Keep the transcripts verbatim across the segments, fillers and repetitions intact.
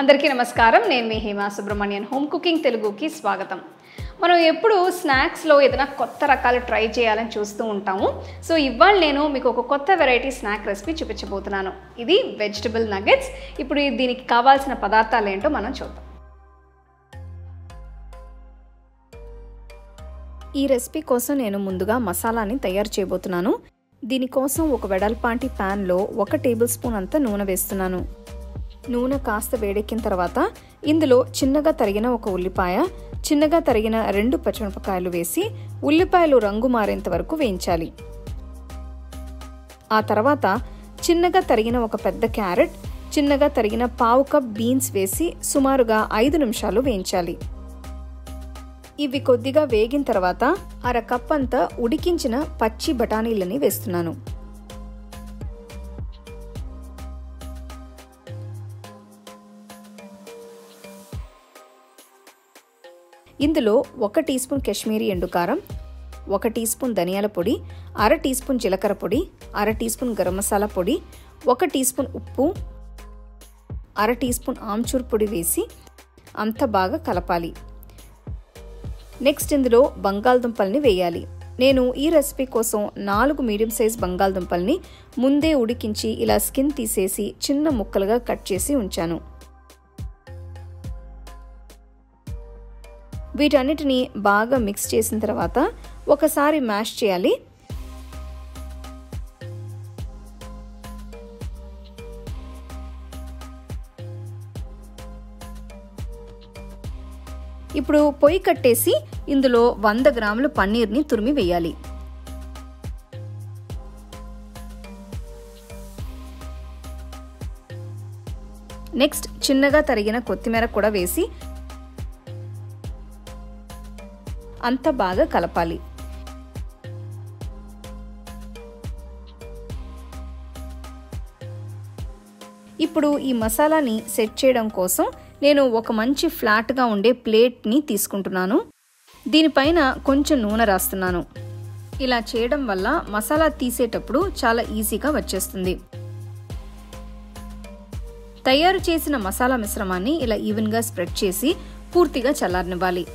అందరికీ నమస్కారం. నేను మీ హేమ సుబ్రహ్మణ్యన్. హోమ్ కుకింగ్ తెలుగుకి స్వాగతం. మనం ఎప్పుడు స్నాక్స్లో ఏదైనా కొత్త రకాలు ట్రై చేయాలని చూస్తూ ఉంటాము. సో ఇవాళ నేను మీకు ఒక కొత్త వెరైటీ స్నాక్ రెసిపీ చూపించబోతున్నాను. ఇది వెజిటబుల్ నగెట్స్. ఇప్పుడు దీనికి కావాల్సిన పదార్థాలు ఏంటో మనం చూద్దాం. ఈ రెసిపీ కోసం నేను ముందుగా మసాలాని తయారు చేయబోతున్నాను. దీనికోసం ఒక వెడల్పాంటి ప్యాన్లో ఒక టేబుల్ స్పూన్ అంత నూనె వేస్తున్నాను. నూనె కాస్త వేడెక్కిన తర్వాత ఇందులో చిన్నగా తరిగిన ఒక ఉల్లిపాయ, చిన్నగా తరిగిన రెండు పచ్చిమిరపకాయలు వేసి ఉల్లిపాయలు రంగు మారేంత వరకు వేయించాలి. ఆ తర్వాత చిన్నగా తరిగిన ఒక పెద్ద క్యారెట్, చిన్నగా తరిగిన పావు కప్ బీన్స్ వేసి సుమారుగా ఐదు నిమిషాలు వేయించాలి. ఇవి కొద్దిగా వేగిన తర్వాత అర కప్ అంతా ఉడికించిన పచ్చి బఠానీలని వేస్తున్నాను. ఇందులో ఒక టీ స్పూన్ కాశ్మీరీ ఎండుకారం, ఒక టీ స్పూన్ ధనియాల పొడి, అర టీ స్పూన్ జీలకర్ర పొడి, అర టీ స్పూన్ గరం మసాలా పొడి, ఒక టీ స్పూన్ ఉప్పు, అర టీ స్పూన్ ఆమ్చూర్ పొడి వేసి అంత బాగా కలపాలి. నెక్స్ట్ ఇందులో బంగాళదుంపల్ని వేయాలి. నేను ఈ రెసిపీ కోసం నాలుగు మీడియం సైజ్ బంగాళదుంపల్ని ముందే ఉడికించి ఇలా స్కిన్ తీసేసి చిన్న ముక్కలుగా కట్ చేసి ఉంచాను. వీటన్నిటిని బాగా మిక్స్ చేసిన తర్వాత ఒకసారి మ్యాష్ చేయాలి. ఇప్పుడు పొయ్యి కట్టేసి ఇందులో వంద గ్రాముల పన్నీర్ని తురిమి వేయాలి. నెక్స్ట్ చిన్నగా తరిగిన కొత్తిమీర కూడా వేసి అంత బాగా కలపాలి. ఇప్పుడు ఈ మసాలాని సెట్ చేయడం కోసం నేను ఒక మంచి ఫ్లాట్గా ఉండే ప్లేట్ని తీసుకుంటున్నాను. దీనిపైన కొంచెం నూనె రాస్తున్నాను. ఇలా చేయడం వల్ల మసాలా తీసేటప్పుడు చాలా ఈజీగా వచ్చేస్తుంది. తయారు చేసిన మసాలా మిశ్రమాన్ని ఇలా ఈవెన్గా స్ప్రెడ్ చేసి పూర్తిగా చల్లారనివ్వాలి.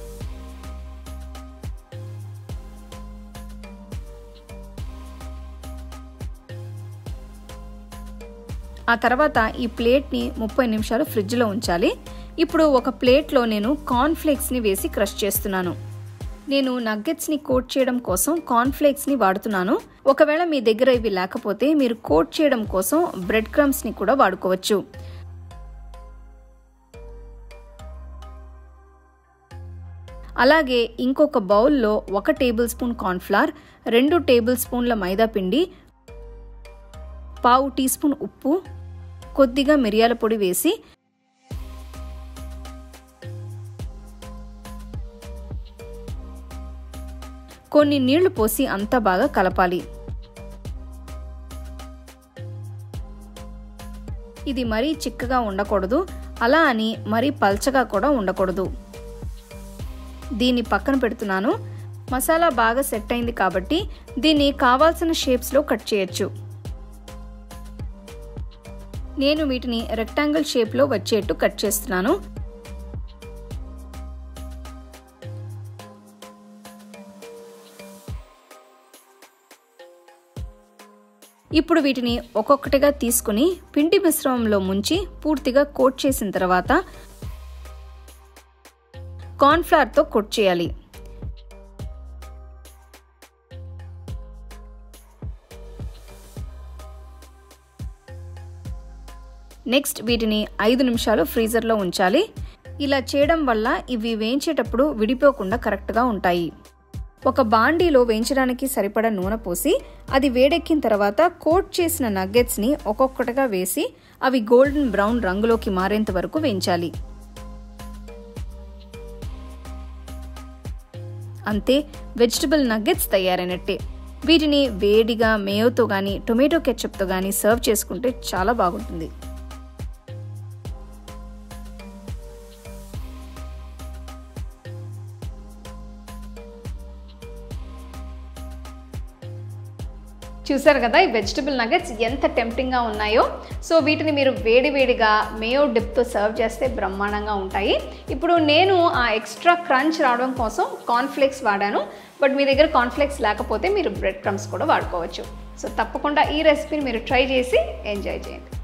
ఆ తర్వాత ఈ ప్లేట్ని ముప్పై నిమిషాలు ఫ్రిడ్జ్లో ఉంచాలి. ఇప్పుడు ఒక ప్లేట్లో నేను కార్న్ఫ్లేక్స్ని వేసి క్రష్ చేస్తున్నాను. నేను నగ్గెట్స్ని కోట్ చేయడం కోసం కార్న్ఫ్లేక్స్ని వాడుతున్నాను. ఒకవేళ మీ దగ్గర ఇవి లేకపోతే మీరు కోట్ చేయడం కోసం బ్రెడ్ క్రమ్స్ని కూడా వాడుకోవచ్చు. అలాగే ఇంకొక బౌల్లో ఒక టేబుల్ స్పూన్ కార్న్ఫ్లవర్, రెండు టేబుల్ స్పూన్ల మైదా పిండి, పావు టీ స్పూన్ ఉప్పు, కొద్దిగా మిరియాల పొడి వేసి కొన్ని నీళ్లు పోసి అంతా బాగా కలపాలి. ఇది మరీ చిక్కగా ఉండకూడదు, అలా అని మరీ పల్చగా కూడా ఉండకూడదు. దీన్ని పక్కన పెడుతున్నాను. మసాలా బాగా సెట్ అయింది కాబట్టి దీన్ని కావాల్సిన షేప్స్లో కట్ చేయొచ్చు. నేను వీటిని రెక్టాంగిల్ షేప్లో వచ్చేట్టు కట్ చేస్తున్నాను. ఇప్పుడు వీటిని ఒక్కొక్కటిగా తీసుకుని పిండి మిశ్రమంలో ముంచి పూర్తిగా కోట్ చేసిన తర్వాత కార్న్ఫ్లవర్తో కోట్ చేయాలి. నెక్స్ట్ వీటిని ఐదు నిమిషాలు ఫ్రీజర్లో ఉంచాలి. ఇలా చేయడం వల్ల ఇవి వేయించేటప్పుడు విడిపోకుండా కరెక్ట్గా ఉంటాయి. ఒక బాండీలో వేయించడానికి సరిపడా నూనె పోసి అది వేడెక్కిన తర్వాత కోట్ చేసిన నగ్గెట్స్ని ఒక్కొక్కటిగా వేసి అవి గోల్డెన్ బ్రౌన్ రంగులోకి మారేంత వరకు వేయించాలి. అంతే, వెజిటబుల్ నగ్గెట్స్ తయారైనట్టే. వీటిని వేడిగా మేయోతో కానీ టొమాటో కెచప్తో కానీ సర్వ్ చేసుకుంటే చాలా బాగుంటుంది. చూసారు కదా ఈ వెజిటబుల్ నగెట్స్ ఎంత టెంప్టింగ్గా ఉన్నాయో. సో వీటిని మీరు వేడి వేడిగా మేయో డిప్తో సర్వ్ చేస్తే బ్రహ్మాండంగా ఉంటాయి. ఇప్పుడు నేను ఆ ఎక్స్ట్రా క్రంచ్ రావడం కోసం కార్న్ఫ్లేక్స్ వాడాను. బట్ మీ దగ్గర కార్న్ఫ్లేక్స్ లేకపోతే మీరు బ్రెడ్ క్రమ్స్ కూడా వాడుకోవచ్చు. సో తప్పకుండా ఈ రెసిపీని మీరు ట్రై చేసి ఎంజాయ్ చేయండి.